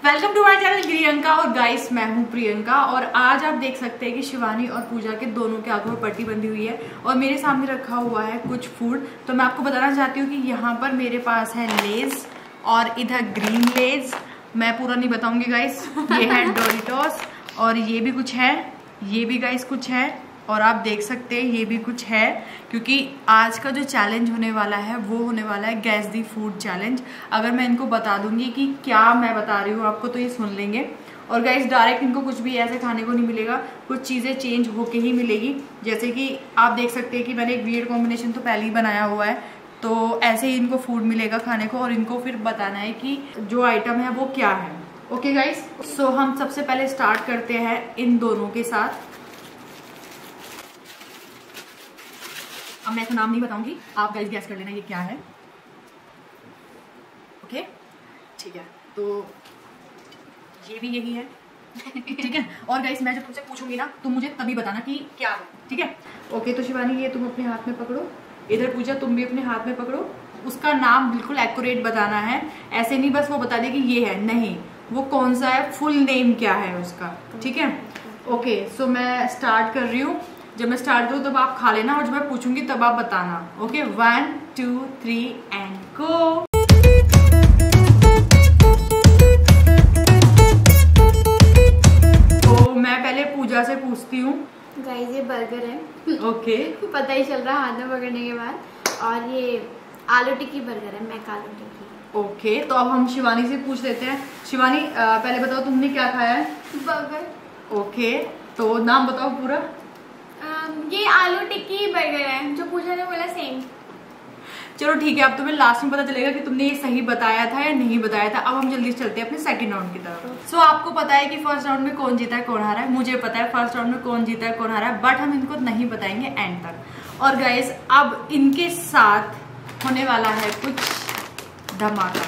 Welcome to my channel Priyanka. और guys मैं हूँ प्रियंका और आज आप देख सकते हैं कि शिवानी और पूजा के दोनों के आंखों में पट्टी बंधी हुई है और मेरे सामने रखा हुआ है कुछ फूड। तो मैं आपको बताना चाहती हूँ कि यहाँ पर मेरे पास है लेज और इधर ग्रीन लेज। मैं पूरा नहीं बताऊंगी गाइस। ये है डोरिटोस और ये भी कुछ है, ये भी गाइस कुछ है और आप देख सकते हैं ये भी कुछ है, क्योंकि आज का जो चैलेंज होने वाला है वो होने वाला है गैस दी फूड चैलेंज। अगर मैं इनको बता दूंगी कि क्या मैं बता रही हूँ आपको तो ये सुन लेंगे। और गाइस डायरेक्ट इनको कुछ भी ऐसे खाने को नहीं मिलेगा, कुछ चीज़ें चेंज होके ही मिलेगी। जैसे कि आप देख सकते हैं कि मैंने एक वियर्ड कॉम्बिनेशन तो पहले ही बनाया हुआ है, तो ऐसे ही इनको फूड मिलेगा खाने को और इनको फिर बताना है कि जो आइटम है वो क्या है। ओके गाइस, सो हम सबसे पहले स्टार्ट करते हैं इन दोनों के साथ। अब मैं इसका नाम नहीं बताऊंगी, आप गाइस गैस कर लेना ये क्या है। ओके ठीक है, तो ये भी यही है। ठीक है, और गाइस मैं जब तुमसे पूछूंगी ना तुम मुझे तभी बताना कि क्या है। ठीक है ओके, तो शिवानी ये तुम अपने हाथ में पकड़ो, इधर पूजा तुम भी अपने हाथ में पकड़ो। उसका नाम बिल्कुल एक्यूरेट बताना है, ऐसे नहीं बस वो बता दे कि ये है, नहीं वो कौन सा है, फुल नेम क्या है उसका। ठीक है ओके, सो मैं स्टार्ट कर रही हूँ। जब मैं स्टार्ट करूँ तब आप खा लेना और जब मैं पूछूंगी तब आप बताना। Okay 1 2 3 and go. तो मैं पहले पूजा से पूछती हूँ। गाइस ये बर्गर है। ओके पता ही चल रहा हाथ में पकड़ने के बाद। और ये आलू टिक्की बर्गर है, मैक आलू टिक्की। ओके, तो अब हम शिवानी से पूछ लेते हैं। शिवानी पहले बताओ तुमने क्या खाया है? बर्गर। ओके, तो नाम बताओ पूरा। ये आलू टिक्की बर्गर है, जो पूजा ने बोला सेम। चलो ठीक है, अब तुम्हें लास्ट में पता चलेगा कि तुमने ये सही बताया था या नहीं बताया था। अब हम जल्दी से चलते हैं अपने सेकंड राउंड की तरफ। सो आपको पता है कि फर्स्ट राउंड में कौन जीता है कौन हारा है, मुझे पता है फर्स्ट राउंड में कौन जीता है कौन हारा है, बट हम इनको नहीं बताएंगे एंड तक। और गाइस अब इनके साथ होने वाला है कुछ धमाका।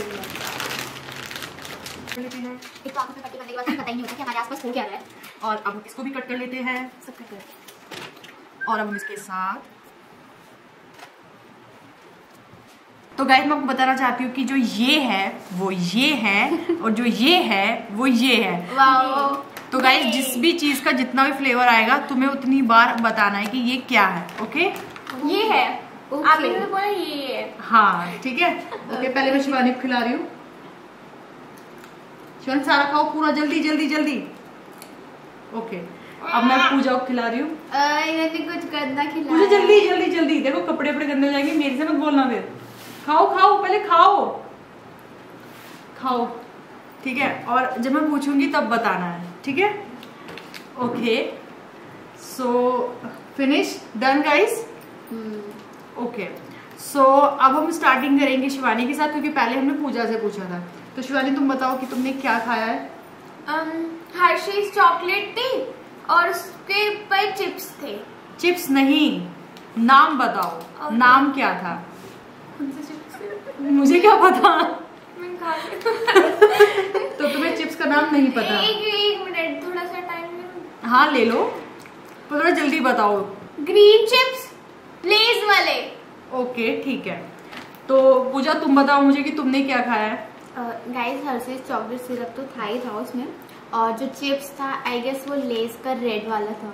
एक तो आंखों पे पट्टी बंधने के बाद पता ही नहीं होता कि हमारे आसपास हो क्या रहा है। और अब हम इसको भी कट कर लेते हैं, सब कट कर। और अब हम इसके साथ, तो गाइस मैं आपको बताना चाहती हूँ कि जो ये है वो ये है और जो ये है वो ये है। वाओ। तो गाइस जिस भी चीज का जितना भी फ्लेवर आएगा तुम्हें उतनी बार बताना है कि ये क्या है। ओके ये है। आपने तो बोला ये है। हाँ ठीक है ओके, पहले मैं शिवानी को खिला रही हूँ। शिवानी सारा खाओ पूरा, जल्दी जल्दी जल्दी। ओके, अब मैं पूजा को खिला रही हूँ। इन्होंने कुछ गंदा खिलाया। पूजा जल्दी जल्दी जल्दी, देखो कपड़े वपड़े गंदे हो जाएंगे, मेरे से मत बोलना फिर। खाओ खाओ पहले खाओ खाओ, ठीक है, और जब मैं पूछूंगी तब बताना है। ठीक है okay, so finish done guys. Okay, so अब हम स्टार्टिंग करेंगे शिवानी के साथ, क्योंकि पहले हमने पूजा से पूछा था। तो शिवानी तुम बताओ कि तुमने क्या खाया है? हर्शीज चॉकलेट थी और उसके ऊपर चिप्स थे। चिप्स नहीं, नाम बताओ। Okay. नाम क्या था? मुझे क्या पता। मैं खा रही तो तुम्हें चिप्स का नाम नहीं पता? एक मिनट, थोड़ा सा टाइम। हाँ ले लो, पर थोड़ा जल्दी बताओ। ग्रीन चिप्स, लेज वाले। ओके ठीक है, तो पूजा तुम बताओ मुझे कि तुमने क्या खाया है? गाइस हर्शीज चॉकलेट सिरप तो था ही था उसमें, और जो चिप्स था आई गेस वो लेज का रेड वाला था।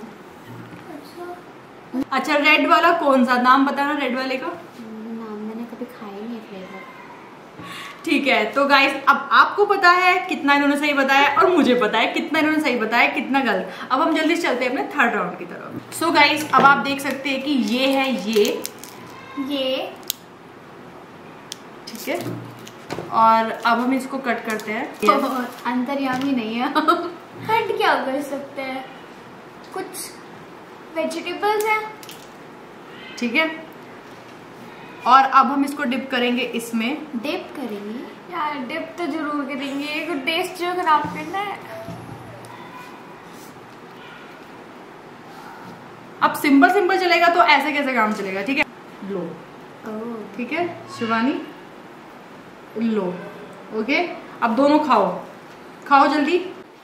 अच्छा रेड वाला कौन सा? नाम बताना रेड वाले का। नाम मैंने कभी खाया ही नहीं फ्लेवर। ठीक है, तो गाइस अब आपको पता है कितना इन्होंने सही बताया और मुझे पता है कितना इन्होंने सही बताया कितना गलत। अब हम जल्दी से चलते हैं अपने थर्ड राउंड की तरफ। सो गाइस अब आप देख सकते हैं कि ये है ये ठीक है, और अब हम इसको कट करते हैं। अंतर्यामी नहीं है। कट क्या कर सकते हैं, कुछ वेजिटेबल्स हैं। ठीक है, और अब हम इसको डिप करेंगे इसमें। डिप करेंगे यार, डिप तो जरूर करेंगे, एक टेस्ट जो खराब करना है। अब सिंपल सिंपल चलेगा तो ऐसे कैसे काम चलेगा? ठीक है लो, ठीक है शिवानी लो। ओके, अब दोनों खाओ, खाओ जल्दी।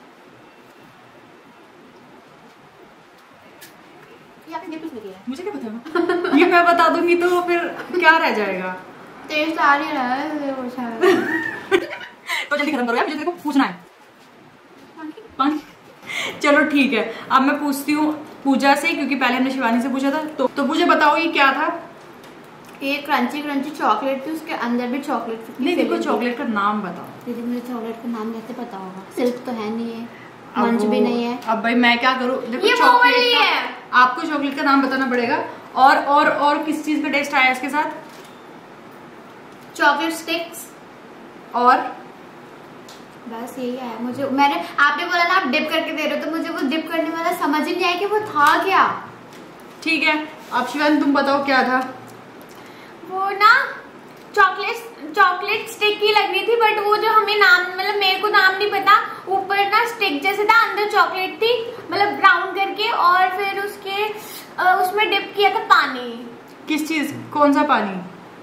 मुझे क्या पता ये मैं बता दूंगी तो फिर क्या रह जाएगा। टेस्ट आ नहीं रहा है। तो जल्दी खत्म करो यार, मुझे तेरे को पूछना है। पानी। चलो ठीक है, अब मैं पूछती हूँ पूजा से, क्योंकि पहले हमने शिवानी से पूछा था। तो मुझे बताओ ये क्या था? ये क्रंची क्रंची चॉकलेट थी, उसके अंदर भी चॉकलेट थी। नहीं देखो, चॉकलेट का नाम बताओ। दीदी मुझे चॉकलेट का नाम कैसे पता होगा? सिल्क तो है नहीं है, मंच भी नहीं है। अब भाई मैं क्या करूँ? देखो ये चॉकलेट है, आपको चॉकलेट का नाम बताना पड़ेगा। और किस चीज का टेस्ट आया इसके साथ? Chocolate sticks. और बस यही आया मुझे। आपने बोला ना आप डिप करके दे रहे हो, तो मुझे वो डिप करने वाला समझ ही नहीं आया कि वो था क्या। ठीक है, अब शिवानी तुम बताओ क्या था? वो ना चॉकलेट स्टिक की लगनी थी, बट वो जो हमें नाम, मतलब मेरे को नाम नहीं पता। ऊपर ना स्टिक जैसे था, अंदर चॉकलेट थी, मतलब ब्राउन करके, और फिर उसमें डिप किया था पानी। किस चीज? कौन सा पानी?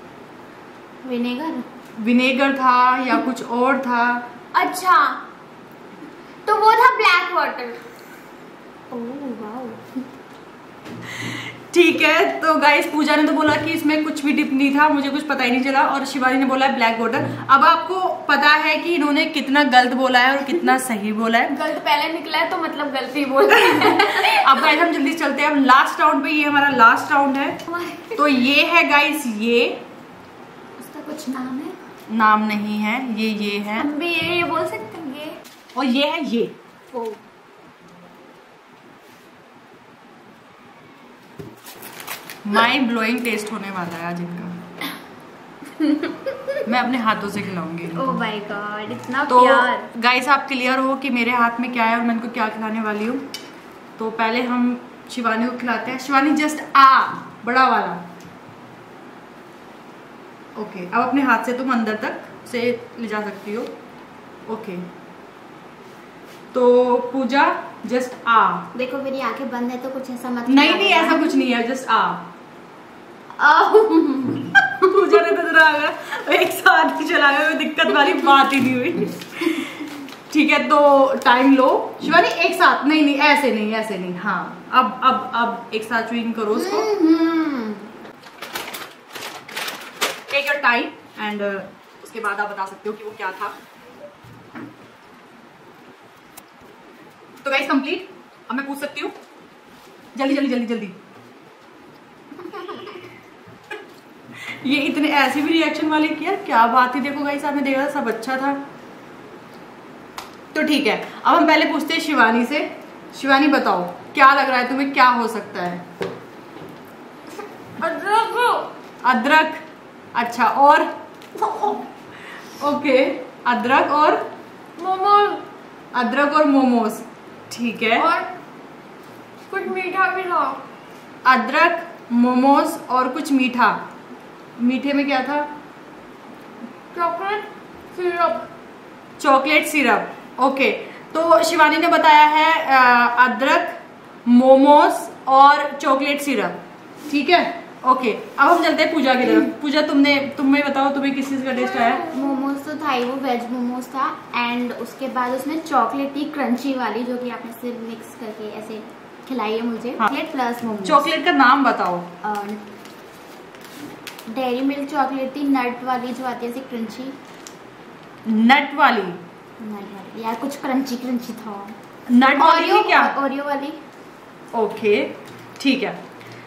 विनेगर था या कुछ और था? अच्छा, तो वो था ब्लैक वाटर। Oh wow. ठीक है, तो गाइस पूजा ने तो बोला कि इसमें कुछ भी डिप नहीं था, मुझे कुछ पता ही नहीं चला, और शिवानी ने बोला है ब्लैक वाटर। अब आपको पता है कि इन्होंने कितना गलत बोला है और कितना सही बोला है। गलत पहले निकला है तो मतलब गलत ही बोला है। अब गाइस हम जल्दी चलते हैं, अब लास्ट राउंड पे, ये हमारा लास्ट राउंड है। तो ये है गाइस, ये उसका कुछ नाम है? नाम नहीं है, ये है। हम भी ये बोल सकते हैं ये। और ये है ये। माइंड ब्लोइंग टेस्ट होने वाला है आज इनका। मैं अपने हाथों से खिलाऊंगी। ओह माय गॉड, इतना तो प्यार। गाइस आप क्लियर हो कि मेरे हाथ में क्या है और मैं इनको क्या खिलाने वाली हूँ। तो पहले हम शिवानी को खिलाते हैं। शिवानी जस्ट बड़ा वाला। ओके, अब अपने हाथ से तुम अंदर तक से ले जा सकती हो। ओके, तो पूजा जस्ट देखो मेरी आंखें बंद है तो कुछ ऐसा मत। नहीं ऐसा कुछ नहीं है, जस्ट पूजा ने तो जरा एक साथ ही चला गया, दिक्कत वाली बात ही नहीं हुई। ठीक है, तो टाइम लो। शिवानी एक साथ नहीं, ऐसे नहीं। हाँ, अब एक साथ च्यूइंग करो उसको। टेक योर टाइम एंड उसके बाद आप बता सकते हो कि वो क्या था। तो गाइस कंप्लीट। अब मैं पूछ सकती हूँ? जल्दी। ये इतने ऐसे भी रिएक्शन वाले किया, क्या बात है। देखो गाइस, आपने देखा था सब अच्छा था। तो ठीक है, अब हम पहले पूछते हैं शिवानी से। शिवानी बताओ क्या लग रहा है तुम्हें, क्या हो सकता है? अदरक। अच्छा, और? ओके, अदरक और मोमोज। अदरक और मोमोज, ठीक है। और कुछ मीठा भी था। अदरक, मोमोज और कुछ मीठा। मीठे में क्या था? Chocolate syrup. ओके, तो शिवानी ने बताया है अदरक, मोमोज और चॉकलेट सिरप, ठीक है। ओके, अब हम चलते हैं पूजा की तरफ। पूजा तुम्हें बताओ तुम्हें किस चीज का टेस्ट आया? मोमोज तो था ही, वो वेज मोमोज था, एंड उसके बाद उसमें चॉकलेट थी क्रंची वाली, जो कि आपने सिर्फ मिक्स करके ऐसे खिलाई है मुझे। Chocolate plus momos. चॉकलेट का नाम बताओ। डेयरी मिल्क चॉकलेट थी, नट वाली जो आती है ऐसे क्रंची। नट वाली यार कुछ क्रंची था। नट वाली क्या? ओरियो वाली। ओके, ठीक है।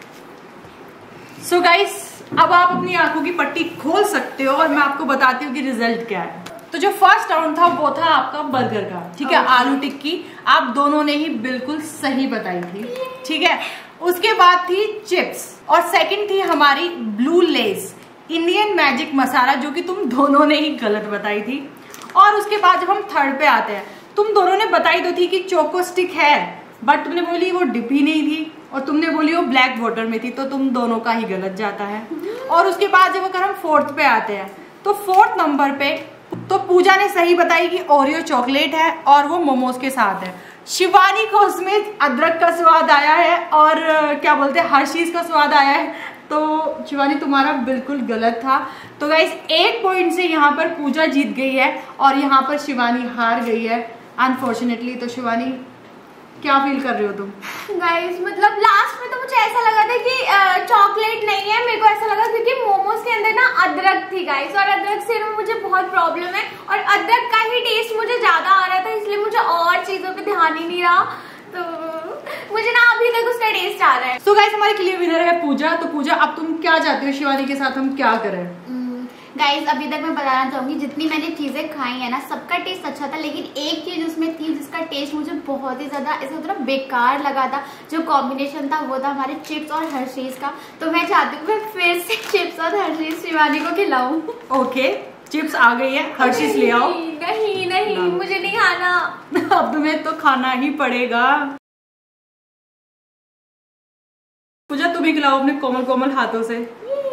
सो गाइस, अब आप अपनी आंखों की पट्टी खोल सकते हो और मैं आपको बताती हूँ कि रिजल्ट क्या है। तो जो फर्स्ट राउंड था वो था आपका बर्गर का, ठीक है। आलू टिक्की आप दोनों ने ही बिल्कुल सही बताई थी, ठीक है। उसके बाद थी चिप्स, और सेकंड थी हमारी blue Lays Indian magic masala, जो कि तुम दोनों ने ही गलत बताई थी। और उसके बाद जब हम थर्ड पे आते हैं, तुम दोनों ने बताई तो थी कि चोको स्टिक है, बट तुमने बोली वो डिप ही नहीं थी, और तुमने बोली वो ब्लैक वाटर में थी, तो तुम दोनों का ही गलत जाता है। और उसके बाद जब अगर हम फोर्थ पे आते हैं, तो फोर्थ नंबर पे तो पूजा ने सही बताई कि ओरियो चॉकलेट है और वो मोमोज के साथ है। शिवानी को उसमें अदरक का स्वाद आया है और क्या बोलते हैं हर्शीज का स्वाद आया है, तो शिवानी तुम्हारा बिल्कुल गलत था। तो गाइस 1 पॉइंट से यहाँ पर पूजा जीत गई है और यहाँ पर शिवानी हार गई है अनफॉर्चुनेटली। तो शिवानी क्या फील कर रहे हो तुम? गाइस मतलब लास्ट में तो मुझे ऐसा लगा था कि चॉकलेट नहीं है, मेरे को ऐसा लगा क्योंकि मोमोज के अंदर ना अदरक थी गाइस, और अदरक से मुझे बहुत प्रॉब्लम है और अदरक का ही टेस्ट मुझे ज्यादा आ रहा था, इसलिए मुझे और चीजों पे ध्यान ही नहीं रहा, तो मुझे ना अभी तक उसका टेस्ट आ रहा है। सो गाइस हमारे क्लियर विनर है पूजा। तो पूजा अब तुम क्या चाहती हो शिवानी के साथ हम क्या करें? गाइस अभी तक मैं बताना चाहूंगी जितनी मैंने चीजें खाई है ना सबका टेस्ट अच्छा था, लेकिन एक चीज उसमें थी जिसका टेस्ट मुझे बहुत ही ज्यादा ऐसा थोड़ा बेकार लगा था, जो कॉम्बिनेशन था वो था हमारे चिप्स और हर्शीज का। तो मैं चाहती हूँ मैं फिर से चिप्स और हर्शीज शिवानी को खिलाऊं। ओके चिप्स आ गई है, हर्शीज ले आओ। नहीं नहीं मुझे नहीं खाना। अब तुम्हें तो खाना ही पड़ेगा। पूजा तुम ही खिलाओ अपने कोमल कोमल हाथों से।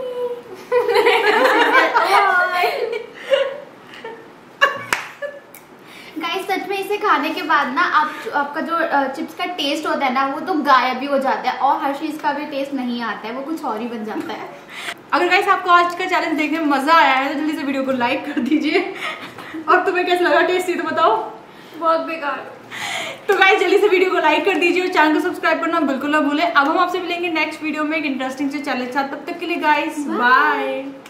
गाइस सच में इसे खाने के बाद ना आपका जो चिप्स का टेस्ट होता है ना वो तो गायब भी हो जाता है, और हर्शीज का भी टेस्ट नहीं आता है, वो कुछ और ही बन जाता है। अगर गाइस आपको आज का चैलेंज देखने में मजा आया है तो जल्दी से वीडियो को लाइक कर दीजिए। और तुम्हें कैसा लगा टेस्टी तो बताओ। बहुत बेकार। तो गाइस जल्दी से वीडियो को लाइक कर दीजिए और चैनल को सब्सक्राइब करना बिल्कुल ना भूलें। अब हम आपसे मिलेंगे नेक्स्ट वीडियो में एक इंटरेस्टिंग से चैलेंज साथ, तब तक के लिए गाइस बाय।